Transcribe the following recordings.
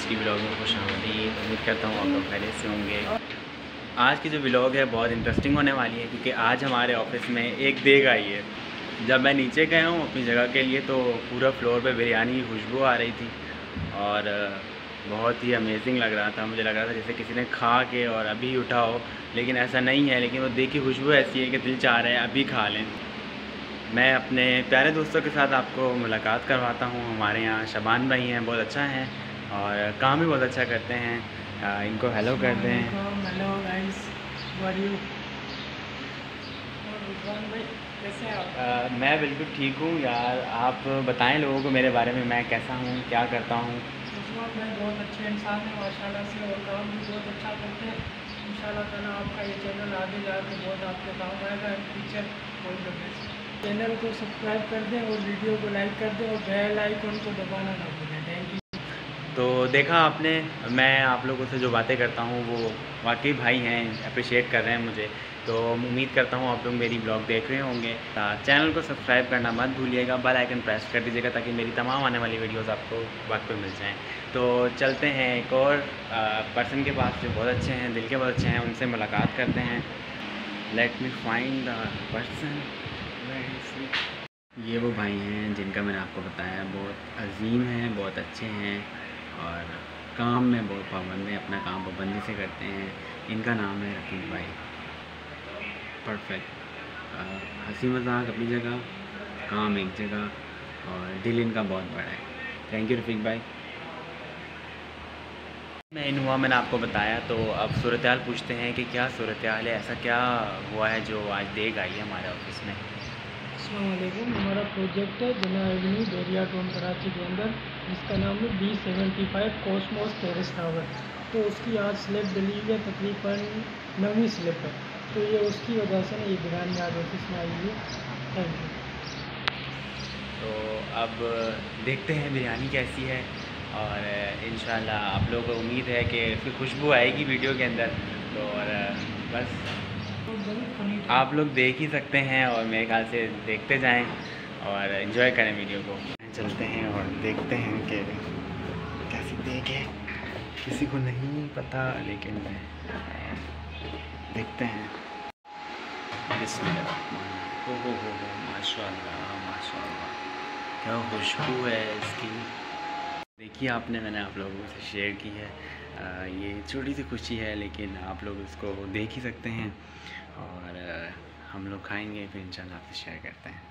की व्लॉग में खुशामदीद। उम्मीद करता हूँ आप लोग खैरियत से होंगे। आज की जो व्लॉग है बहुत इंटरेस्टिंग होने वाली है क्योंकि आज हमारे ऑफिस में एक देग आई है। जब मैं नीचे गया हूँ अपनी जगह के लिए तो पूरा फ्लोर पे बिरयानी की खुशबू आ रही थी और बहुत ही अमेजिंग लग रहा था। मुझे लग रहा था जैसे किसी ने खा के और अभी उठा हो, लेकिन ऐसा नहीं है। लेकिन वो देग की खुशबू ऐसी है कि दिल चाह रहा है अभी खा लें। मैं अपने प्यारे दोस्तों के साथ आपको मुलाकात करवाता हूँ। हमारे यहाँ शबान भाई हैं, बहुत अच्छा हैं और काम भी बहुत अच्छा करते हैं। इनको हेलो करते हैं। Hello guys, how are you? भाई कैसे हैं आप? मैं बिल्कुल ठीक हूँ यार। आप बताएं लोगों को मेरे बारे में, मैं कैसा हूँ, क्या करता हूँ। उस्मान भाई बहुत अच्छे इंसान हैं माशाल्लाह से और काम भी बहुत अच्छा करते हैं। इंशाल्लाह ताला आपका ये चैनल आगे जाकर बहुत आपके काम आएगा इन फ्यूचर। कोई तो चैनल को सब्सक्राइब कर दें और वीडियो को लाइक कर दें और बेल आइकन को दबाना ना भूलें। Thank you. तो देखा आपने, मैं आप लोगों से जो बातें करता हूँ वो वाकई भाई हैं, अप्रिशिएट कर रहे हैं मुझे। तो उम्मीद करता हूँ आप लोग मेरी ब्लॉग देख रहे होंगे। चैनल को सब्सक्राइब करना मत भूलिएगा, बेल आइकन प्रेस कर दीजिएगा ताकि मेरी तमाम आने वाली वीडियोस आपको वक्त पे मिल जाएं। तो चलते हैं एक और पर्सन के पास जो बहुत अच्छे हैं, दिल के बहुत अच्छे हैं, उनसे मुलाकात करते हैं। Let me find the person. ये वो भाई हैं जिनका मैंने आपको बताया, बहुत अजीम हैं, बहुत अच्छे हैं और काम में बहुत पाबंद हैं, अपना काम पाबंदी से करते हैं। इनका नाम है रफ़ीक भाई। परफेक्ट, हंसी मजाक अपनी जगह, काम एक जगह और दिल इनका बहुत बड़ा है। थैंक यू रफ़ीक भाई। मैं इन हुआ, मैंने आपको बताया। तो अब सूरत हाल पूछते हैं कि क्या सूरत हाल है, ऐसा क्या हुआ है जो आज देग आई है हमारे ऑफिस में। अस्सलाम वालेकुम। हमारा प्रोजेक्ट है जना एवेन्यू बेरिया टाउन कराची के अंदर, जिसका नाम है B75 कॉस्मोस टेरेस टावर। तो उसकी आज स्लैब डली हुई है, तकरीबन 9वीं स्लैब है। तो ये उसकी वजह से ना ये बिरानी आज ऑफिस में आई है। Thank you. तो अब देखते हैं बिरयानी कैसी है और इंशाल्लाह आप लोगों को उम्मीद है कि उसकी खुशबू आएगी वीडियो के अंदर। तो और बस आप लोग देख ही सकते हैं और मेरे ख्याल से देखते जाएं और एंजॉय करें वीडियो को। चलते हैं और देखते हैं कि कैसी देख है, किसी को नहीं पता लेकिन देखते हैं। बिस्मिल्लाह। हो माशाल्लाह माशाल्लाह, क्या खुशबू है इसकी। देखिए आपने, मैंने आप लोगों से शेयर की है। ये छोटी सी खुशी है लेकिन आप लोग इसको देख ही सकते हैं और हम लोग खाएंगे फिर इंशाल्लाह आपसे शेयर करते हैं।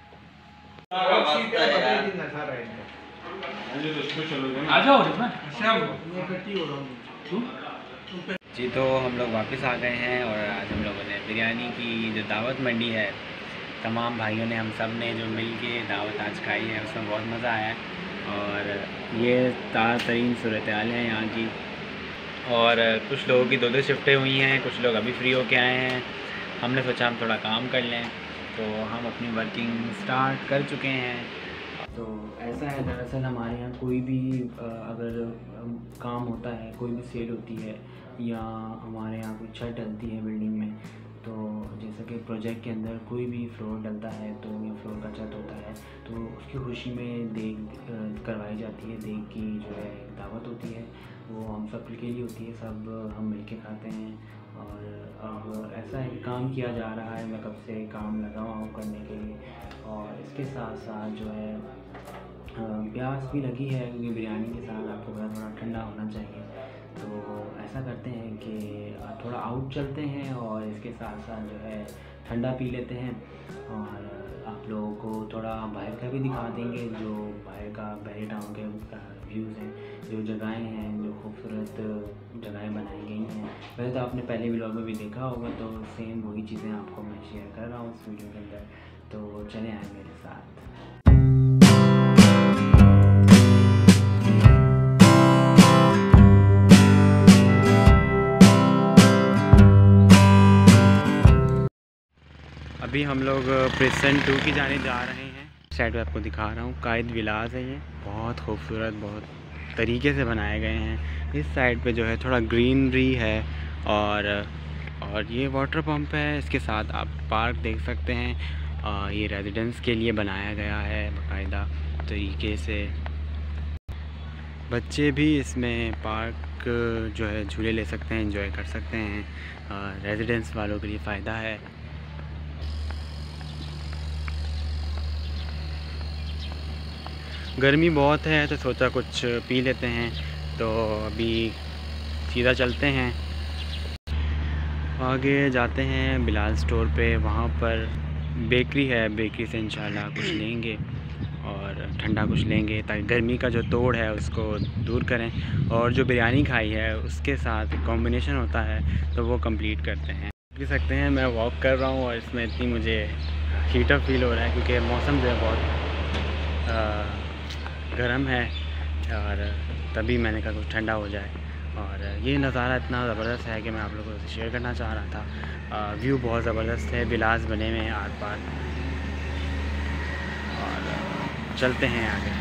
जी तो हम लोग वापस आ गए हैं और आज हम लोगों ने बिरयानी की जो दावत मंडी है, तमाम भाइयों ने, हम सब ने जो मिल के दावत आज खाई है उसमें बहुत मज़ा आया है। और ये ताज़ा तरीन सूरत हाल है यहाँ की। और कुछ लोगों की 2-2 शिफ्टें हुई हैं, कुछ लोग अभी फ्री होके आए हैं। हमने सोचा हम थोड़ा काम कर लें तो हम अपनी वर्किंग स्टार्ट कर चुके हैं। तो ऐसा है, दरअसल हमारे यहाँ कोई भी अगर काम होता है, कोई भी सेल होती है या हमारे यहाँ कोई छत डलती है बिल्डिंग में, तो जैसे कि प्रोजेक्ट के अंदर कोई भी फ्लोर डलता है तो या फ्लोर का छत होता है तो उसकी खुशी में देग करवाई जाती है। देग की जो है दावत होती है, वो हम सब के लिए होती है, सब हम मिल के खाते हैं। और अब ऐसा है कि काम किया जा रहा है, मैं कब से काम लगा हुआ हूँ करने के लिए। और इसके साथ साथ जो है प्यास भी लगी है क्योंकि बिरयानी के साथ आपको पता थोड़ा ठंडा होना चाहिए। तो ऐसा करते हैं कि थोड़ा आउट चलते हैं और इसके साथ साथ जो है ठंडा पी लेते हैं और आप लोगों को थोड़ा बाहर का भी दिखा देंगे, जो बाहर का बहरी टाउन के व्यूज़ हैं, जो जगहें हैं, जो खूबसूरत जगहें बनाई गई हैं। वैसे तो आपने पहले व्लॉग में भी देखा होगा, तो सेम वही चीज़ें आपको मैं शेयर कर रहा हूँ इस वीडियो के अंदर। तो चले आए मेरे साथ। अभी हम लोग प्रेसन 2 की जाने जा रहे हैं। साइड पे आपको दिखा रहा हूँ, कायद विलास है ये, बहुत खूबसूरत, बहुत तरीके से बनाए गए हैं। इस साइड पे जो है थोड़ा ग्रीनरी है और ये वाटर पंप है। इसके साथ आप पार्क देख सकते हैं। ये रेजिडेंस के लिए बनाया गया है बाकायदा तरीके से। बच्चे भी इसमें पार्क जो है झूले ले सकते हैं, एंजॉय कर सकते हैं। रेजिडेंस वालों के लिए फ़ायदा है। गर्मी बहुत है तो सोचा कुछ पी लेते हैं, तो अभी सीधा चलते हैं, आगे जाते हैं बिलाल स्टोर पे। वहाँ पर बेकरी है, बेकरी से इंशाल्लाह कुछ लेंगे और ठंडा कुछ लेंगे ताकि गर्मी का जो तोड़ है उसको दूर करें, और जो बिरयानी खाई है उसके साथ कॉम्बिनेशन होता है तो वो कंप्लीट करते हैं। देख सकते हैं मैं वॉक कर रहा हूँ और इसमें इतनी मुझे हीटर फील हो रहा है क्योंकि मौसम जो है बहुत गर्म है, और तभी मैंने कहा कुछ ठंडा हो जाए। और ये नज़ारा इतना ज़बरदस्त है कि मैं आप लोगों से शेयर करना चाह रहा था। व्यू बहुत ज़बरदस्त है, विलास बने हुए हैं आर पार, और चलते हैं आगे।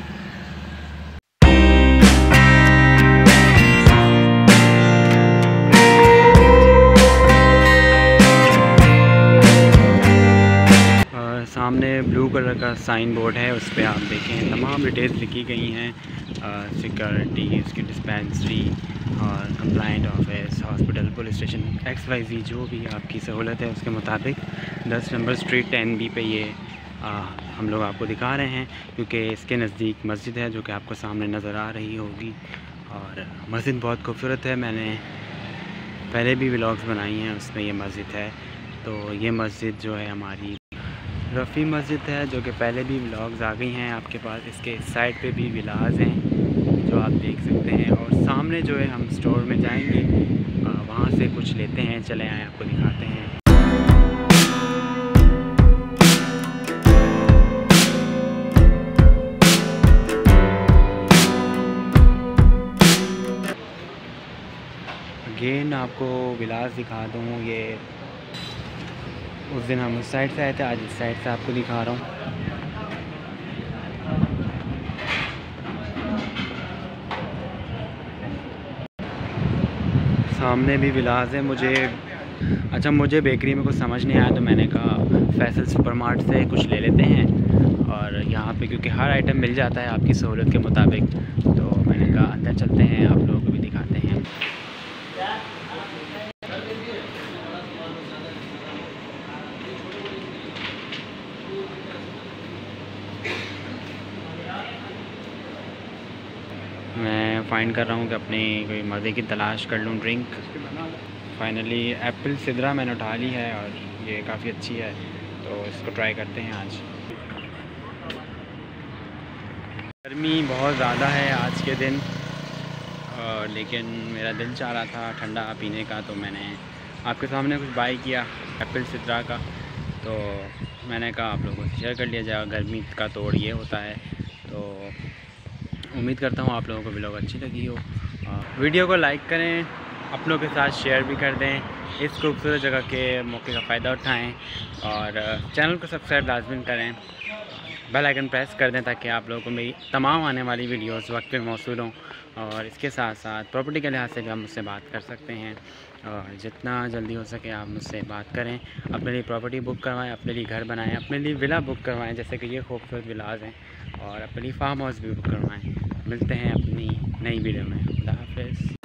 सामने ब्लू कलर का साइन बोर्ड है, उस पर आप देखें तमाम डिटेल्स लिखी गई हैं। सिक्योरिटी, इसकी डिस्पेंसरी और complaint office, hospital, police station, XYZ जो भी आपकी सहूलत है उसके मुताबिक 10 नंबर स्ट्रीट 10B पे ये हम लोग आपको दिखा रहे हैं, क्योंकि इसके नज़दीक मस्जिद है जो कि आपको सामने नज़र आ रही होगी। और मस्जिद बहुत खूबसूरत है, मैंने पहले भी व्लॉग्स बनाई हैं उसमें ये मस्जिद है। तो ये मस्जिद जो है हमारी रफ़ी मस्जिद है, जो कि पहले भी व्लॉग्स आ गई हैं आपके पास। इसके साइड पे भी विलास हैं जो आप देख सकते हैं, और सामने जो है हम स्टोर में जाएंगे, वहाँ से कुछ लेते हैं। चले आए आपको दिखाते हैं। अगेन आपको विलास दिखा दूँ, ये उस दिन हम उस साइड से आए थे, आज इस साइड से आपको दिखा रहा हूँ। सामने भी विलास है। मुझे बेकरी में कुछ समझ नहीं आया तो मैंने कहा फैसल सुपरमार्ट से कुछ ले लेते हैं, और यहाँ पे क्योंकि हर आइटम मिल जाता है आपकी सहूलत के मुताबिक, तो मैंने कहा अंदर चलते हैं, आप लोगों को भी दिखाते हैं। मैं फ़ाइंड कर रहा हूँ कि अपनी कोई मज़े की तलाश कर लूँ ड्रिंक। फाइनली एप्पल सिदरा मैंने उठा ली है और ये काफ़ी अच्छी है, तो इसको ट्राई करते हैं आज। गर्मी बहुत ज़्यादा है आज के दिन, और लेकिन मेरा दिल चाह रहा था ठंडा पीने का, तो मैंने आपके सामने कुछ बाई किया एप्पल सिदरा का। तो मैंने कहा आप लोगों से शेयर कर लिया जाए। गर्मी का तोड़ ये होता है, तो उम्मीद करता हूँ आप लोगों को व्लॉग अच्छी लगी हो। वीडियो को लाइक करें, अपनों के साथ शेयर भी कर दें, इस खूबसूरत जगह के मौके का फ़ायदा उठाएं, और चैनल को सब्सक्राइब लाजमी करें, बेल आइकन प्रेस कर दें ताकि आप लोगों को मेरी तमाम आने वाली वीडियोस वक्त पे मौसूल हों। और इसके साथ साथ प्रॉपर्टी के लिहाज से भी आप मुझसे बात कर सकते हैं, और जितना जल्दी हो सके आप मुझसे बात करें। अपने लिए प्रॉपर्टी बुक करवाएं, अपने लिए घर बनाएं, अपने लिए विला बुक करवाएं जैसे कि ये खूबसूरत विलास हैं, और अपने लिए फार्म हाउस भी बुक करवाएं। मिलते हैं अपनी नई वीडियो में। अल्लाह हाफ़िज़।